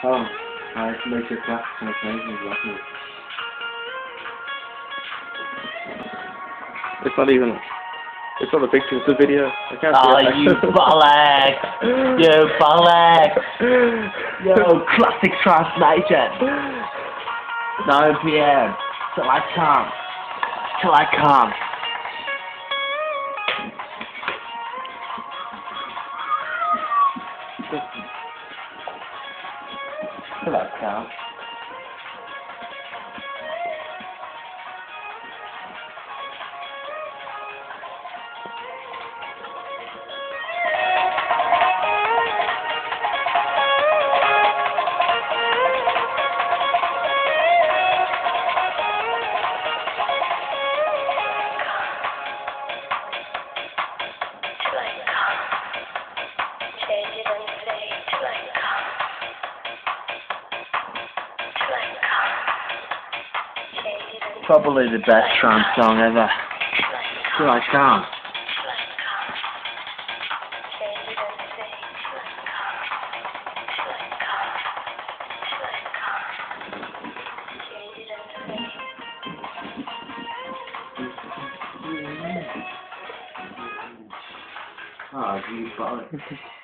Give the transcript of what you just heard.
Oh, I can make it back to my friends exactly. It's not even. It's not a picture, it's a video. I can't Oh, see it. you bollocks! You bollocks! Yo, classic translation! 9 PM, till I come. Till I come. Till I come. Probably the best trance song ever. Till I come. Oh, you bollocks.